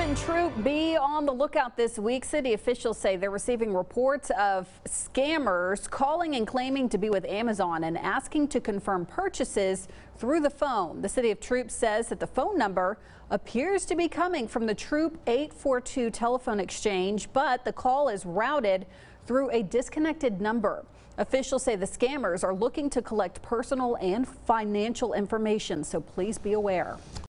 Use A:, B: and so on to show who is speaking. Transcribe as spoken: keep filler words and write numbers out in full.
A: and Troup, be on the lookout this week. City officials say they're receiving reports of scammers calling and claiming to be with Amazon and asking to confirm purchases through the phone. The city of Troup says that the phone number appears to be coming from the Troup eight four two telephone exchange, but the call is routed through a disconnected number. Officials say the scammers are looking to collect personal and financial information, so please be aware.